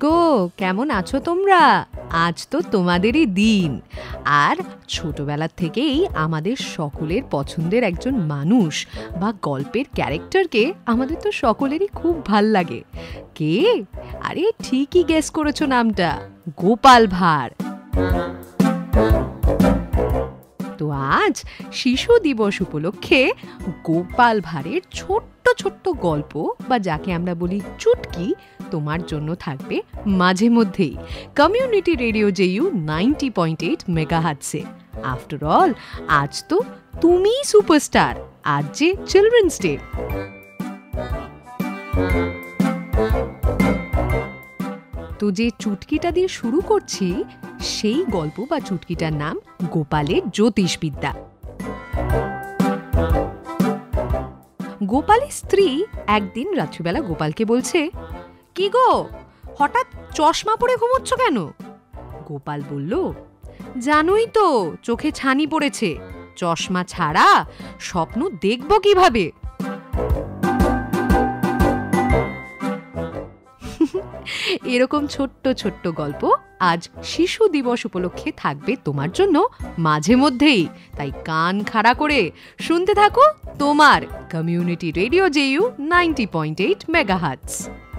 গো, কেমন আছো তোমরা? আজ তো তোমাদেরই দিন। আর ছোটবেলা থেকেই আমাদের সকলের পছন্দের একজন মানুষ বা গল্পের ক্যারেক্টারকে আমাদের তো সকলেরই খুব ভাল লাগে। কে? আরে ঠিকই গেস করেছো নামটা, গোপাল ভাঁড়। তো আজ শিশু দিবস উপলক্ষে গোপাল ভাঁড়ের ছোট্ট ছোট্ট গল্প বা যাকে আমরা বলি চুটকি তোমার জন্য থাকবে মাঝে মধ্যেই কমিউনিটি রেডিও জেইউ 90.8 মেগাহার্টজে। আফটার অল, আজ তো তুমিই সুপারস্টার, আজ যে চিলড্রেন্স ডে। তো যে চুটকিটা দিয়ে শুরু করছি সেই গল্প বা চুটকিটার নাম গোপালের জ্যোতিষবিদ্যা। গোপালের স্ত্রী একদিন রাত্রিবেলা গোপালকে বলছে, কি গো, হঠাৎ চশমা পরে ঘুমোচ্ছ কেন? গোপাল বলল, জানোই তো চোখে ছানি পড়েছে, চশমা ছাড়া স্বপ্ন দেখব কিভাবে? এরকম ছোট্ট ছোট্ট গল্প আজ শিশু দিবস উপলক্ষে থাকবে তোমার জন্য মাঝে মধ্যেই, তাই কান খাড়া করে শুনতে থাকো তোমার কমিউনিটি রেডিও জেইউ 90.8 মেগাহার্টজ।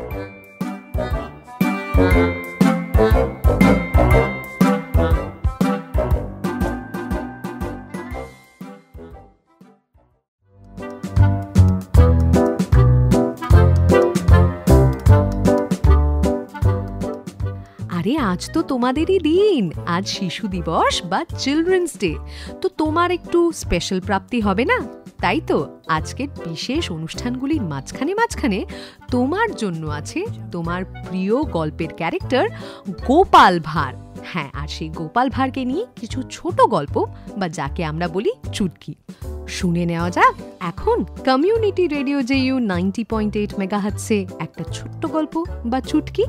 আরে আজ তো তোমাদেরই দিন, আজ শিশু দিবস বা চিলড্রেন্স ডে। তো তোমার একটু স্পেশাল প্রাপ্তি হবে না? তাই তো আজকের বিশেষ অনুষ্ঠানগুলির মাঝখানে মাঝখানে তোমার জন্য আছে তোমার প্রিয় গল্পের ক্যারেক্টার গোপাল ভাঁড়। হ্যাঁ, আর সেই গোপাল ভাঁড়কে নিয়ে কিছু ছোট গল্প বা যাকে আমরা বলি চুটকি শুনে নেওয়া যাক এখন কমিউনিটি রেডিও জেইউ 90.8 মেগাহার্টজে একটা ছোট্ট গল্প বা চুটকি।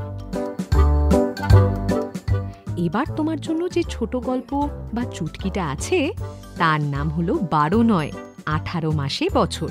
এবার তোমার জন্য যে ছোট গল্প বা চুটকিটা আছে তার নাম হলো 12 নয় 18 মাসে বছর।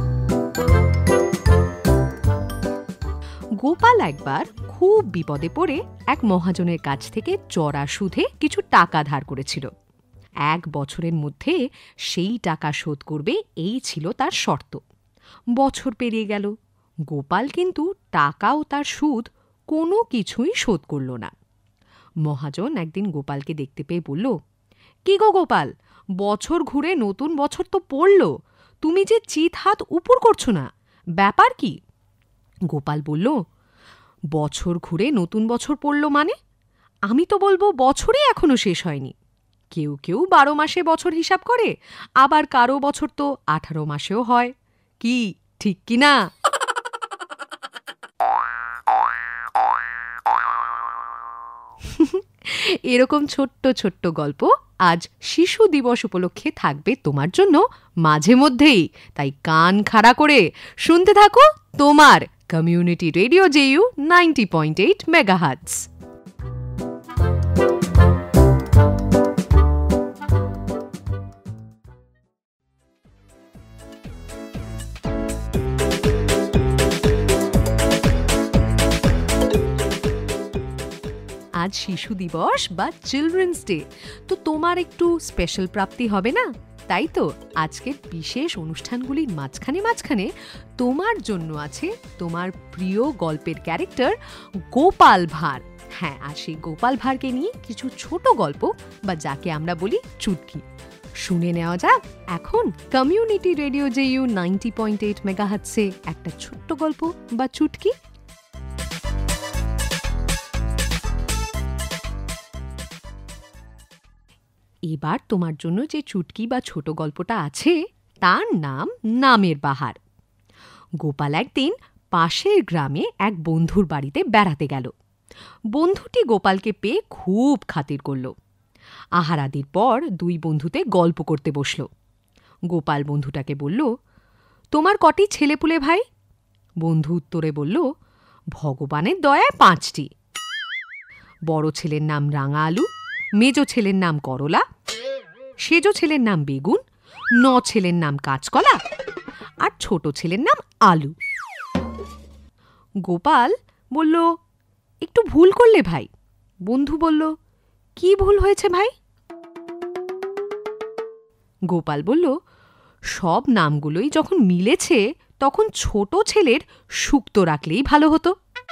গোপাল একবার খুব বিপদে পড়ে এক মহাজনের কাছ থেকে চড়া সুদে কিছু টাকা ধার করেছিল। 1 বছরের মধ্যে সেই টাকা শোধ করবে, এই ছিল তার শর্ত। বছর পেরিয়ে গেল, গোপাল কিন্তু টাকা ও তার সুদ কোনো কিছুই শোধ করল না। মহাজন একদিন গোপালকে দেখতে পেয়ে বলল, কি গো গোপাল, বছর ঘুরে নতুন বছর তো পড়ল, তুমি যে চিত হাত উপর করছো না, ব্যাপার কি? গোপাল বলল, বছর ঘুরে নতুন বছর পড়ল মানে? আমি তো বলবো বছরই এখনো শেষ হয়নি। কেউ কেউ 12 মাসে বছর হিসাব করে, আবার কারো বছর তো 18 মাসেও হয়। কি ঠিক কি না? এরকম ছোট্ট ছোট্ট গল্প আজ শিশু দিবস উপলক্ষে থাকবে তোমার জন্য মাঝে মধ্যেই, তাই কান খাড়া করে শুনতে থাকো তোমার কমিউনিটি রেডিও জেইউ 90.8 মেগাহার্টজ। আজ শিশু দিবস বা চিলড্রেন্স ডে, তো তোমার একটু স্পেশাল প্রাপ্তি হবে না? তাই তো আজকের বিশেষ অনুষ্ঠানগুলির মাঝখানে মাঝখানে তোমার জন্য আছে তোমার প্রিয় গল্পের ক্যারেক্টার গোপাল ভাঁড়। হ্যাঁ, আর সেই গোপাল ভাঁড়কে নিয়ে কিছু ছোট গল্প বা যাকে আমরা বলি চুটকি শুনে নেওয়া যাক এখন কমিউনিটি রেডিও জেইউ 90.8 মেগাহার্টজে একটা ছোট্ট গল্প বা চুটকি। এবার তোমার জন্য যে চুটকি বা ছোট গল্পটা আছে তার নাম নামের বাহার। গোপাল একদিন পাশের গ্রামে এক বন্ধুর বাড়িতে বেড়াতে গেল। বন্ধুটি গোপালকে পেয়ে খুব খাতির করল। আহারাদির পর 2 বন্ধুতে গল্প করতে বসল। গোপাল বন্ধুটাকে বলল, তোমার কটি ছেলেপুলে ভাই? বন্ধু উত্তরে বলল, ভগবানের দয়ায় 5টি। বড় ছেলের নাম রাঙা আলু, মেজো ছেলের নাম করলা, সেজো ছেলের নাম বেগুন, 9 ছেলের নাম কাঁচকলা, আর ছোট ছেলের নাম আলু। গোপাল বলল, একটু ভুল করলে ভাই। বন্ধু বলল, কি ভুল হয়েছে ভাই? গোপাল বলল, সব নামগুলোই যখন মিলেছে তখন ছোট ছেলের সুক্ত রাখলেই ভালো হতো।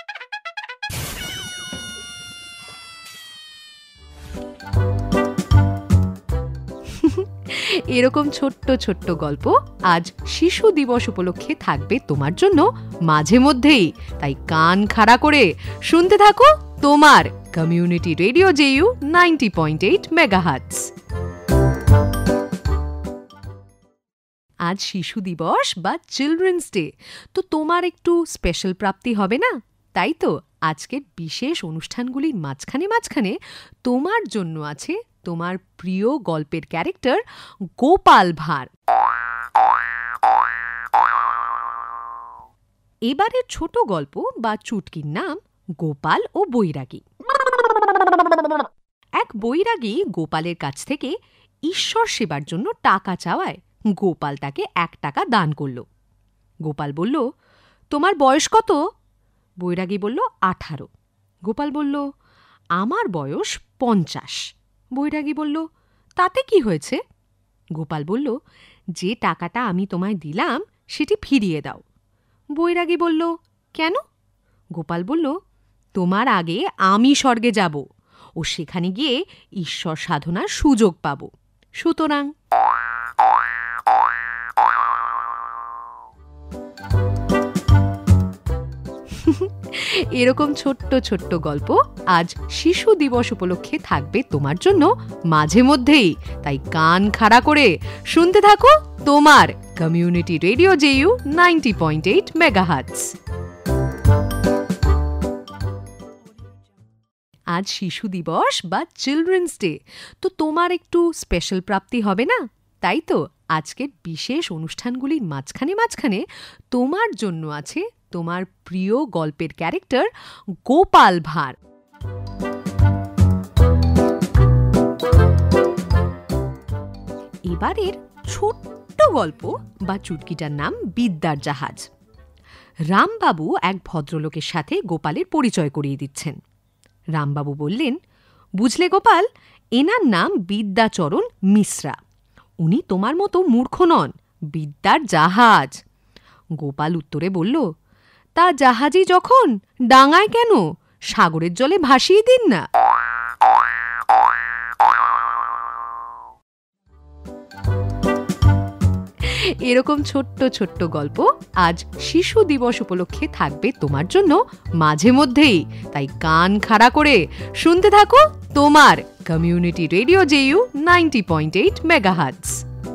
এরকম ছোট্ট ছোট্ট গল্প আজ শিশু দিবস উপলক্ষে থাকবে তোমার জন্য মাঝে মধ্যেই। তাই কান খাড়া করে শুনতে থাকো তোমার কমিউনিটি রেডিও জেইউ 90.8 মেগাহার্টজ। আজ শিশু দিবস বা চিলড্রেন্স ডে, তো তোমার একটু স্পেশাল প্রাপ্তি হবে না? তাই তো আজকের বিশেষ অনুষ্ঠানগুলির মাঝখানে মাঝখানে তোমার জন্য আছে তোমার প্রিয় গল্পের ক্যারেক্টার গোপাল ভাঁড়। এবারের ছোট গল্প বা চুটকির নাম গোপাল ও বৈরাগী। এক বৈরাগী গোপালের কাছ থেকে ঈশ্বর সেবার জন্য টাকা চাওয়ায় গোপাল তাকে 1 টাকা দান করল। গোপাল বলল, তোমার বয়স কত? বৈরাগী বলল, 18। গোপাল বলল, আমার বয়স 50। বৈরাগী বলল, তাতে কি হয়েছে? গোপাল বলল, যে টাকাটা আমি তোমায় দিলাম সেটি ফিরিয়ে দাও। বৈরাগী বলল, কেন? গোপাল বলল, তোমার আগে আমি স্বর্গে যাব ও সেখানে গিয়ে ঈশ্বর সাধনার সুযোগ পাব, সুতরাং। এরকম ছোট্ট ছোট্ট গল্প আজ শিশু দিবস উপলক্ষে থাকবে তোমার জন্য মাঝে মধ্যেই। তাই কান খাড়া করে শুনতে থাকো তোমার কমিউনিটি রেডিও জেইউ 90.8 মেগাহার্টজ। আজ শিশু দিবস বা চিলড্রেন্স ডে, তো তোমার একটু স্পেশাল প্রাপ্তি হবে না? তাই তো আজকের বিশেষ অনুষ্ঠানগুলির মাঝখানে মাঝখানে তোমার জন্য আছে তোমার প্রিয় গল্পের ক্যারেক্টার গোপাল ভাঁড়। এবারের ছোট্ট গল্প বা চুটকিটার নাম বিদ্যার জাহাজ। রামবাবু এক ভদ্রলোকের সাথে গোপালের পরিচয় করিয়ে দিচ্ছেন। রামবাবু বললেন, বুঝলে গোপাল, এনার নাম বিদ্যাচরণ মিশ্রা। উনি তোমার মতো মূর্খ নন, বিদ্যার জাহাজ। গোপাল উত্তরে বলল, তা জাহাজই যখন, ডাঙায় কেন? সাগরের জলে ভাসিয়ে দিন না। এরকম ছোট্ট ছোট্ট গল্প আজ শিশু দিবস উপলক্ষে থাকবে তোমার জন্য মাঝে মধ্যেই। তাই কান খাড়া করে শুনতে থাকো তোমার কমিউনিটি রেডিও জেইউ 90.8 মেগাহার্টজ।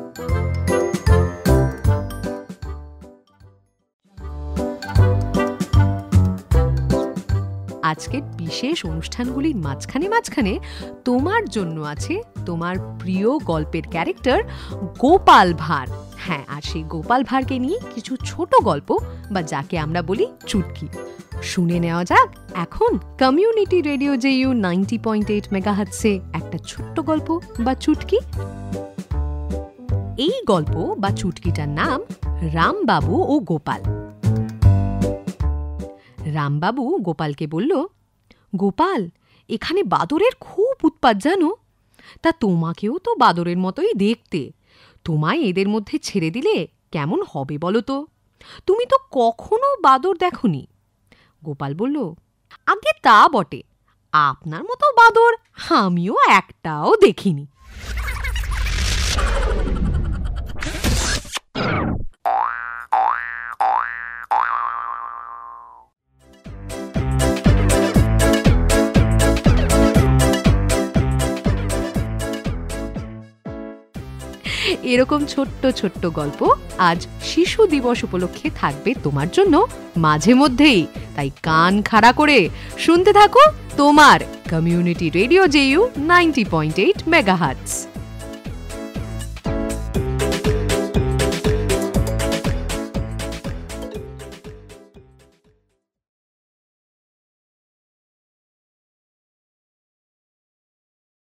আজকের বিশেষ অনুষ্ঠানগুলির মাঝখানে মাঝখানে তোমার জন্য আছে তোমার প্রিয় গল্পের ক্যারেক্টার গোপাল ভাঁড়। হ্যাঁ, আর সেই গোপাল ভাঁড়কে নিয়ে কিছু ছোট গল্প বা যাকে আমরা বলি চুটকি শুনে নেওয়া যাক এখন কমিউনিটি রেডিও জেইউ 90.8 মেগাহার্টজে একটা ছোট্ট গল্প বা চুটকি। এই গল্প বা চুটকিটার নাম রামবাবু ও গোপাল। রামবাবু গোপালকে বলল, গোপাল, এখানে বাদরের খুব উৎপাত জানো? তা তোমাকেও তো বাদরের মতোই দেখতে। তোমায় এদের মধ্যে ছেড়ে দিলে কেমন হবে বলো তো? তুমি তো কখনো বাদর দেখোনি। গোপাল বলল, আগে তা বটে, আপনার মতো বাদর আমিও একটাও দেখিনি। এরকম ছোট্ট ছোট্ট গল্প আজ শিশু দিবস উপলক্ষে থাকবে তোমার জন্য মাঝে মধ্যেই। তাই কান খাড়া করে শুনতে থাকো তোমার কমিউনিটি রেডিও জেইউ 90.8 মেগাহার্টজ।